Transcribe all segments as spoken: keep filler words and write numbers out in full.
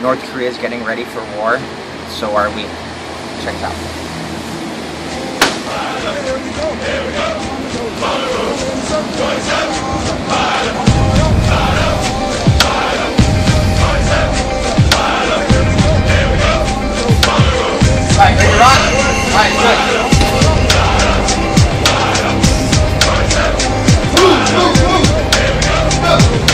North Korea is getting ready for war. So are we. Check it out. Here we go. Here we go. Alright, ready to rock? Alright, good. Move, move, move. Go.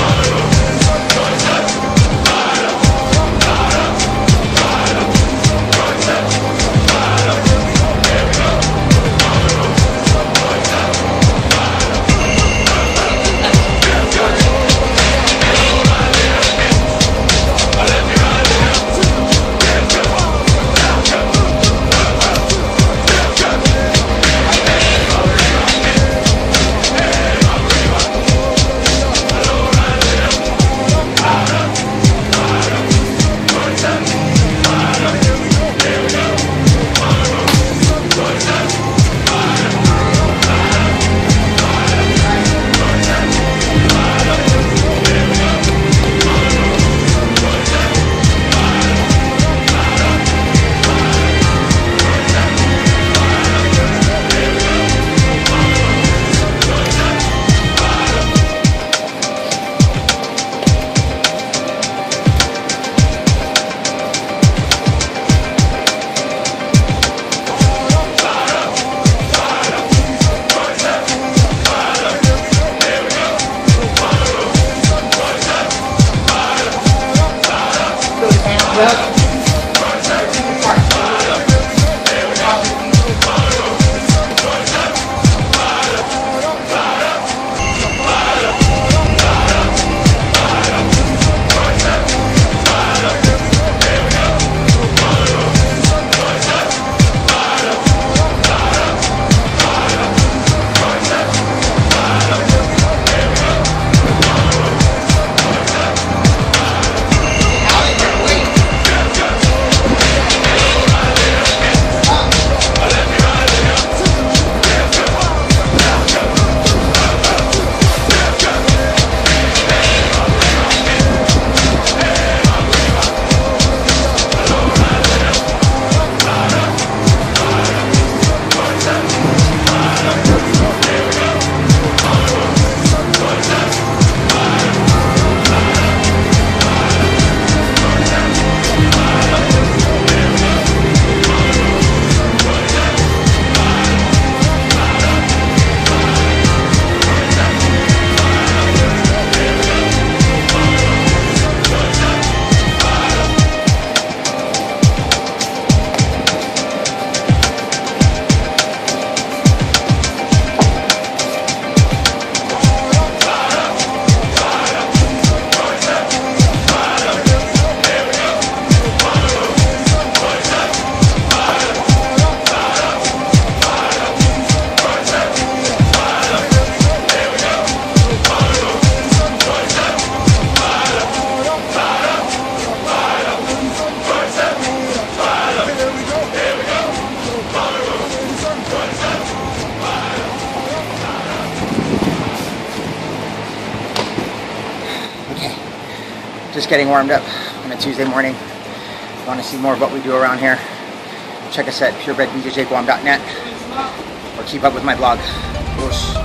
Just getting warmed up on a Tuesday morning. If you want to see more of what we do around here, check us at purebred b j j guam dot net or keep up with my blog. Whoosh.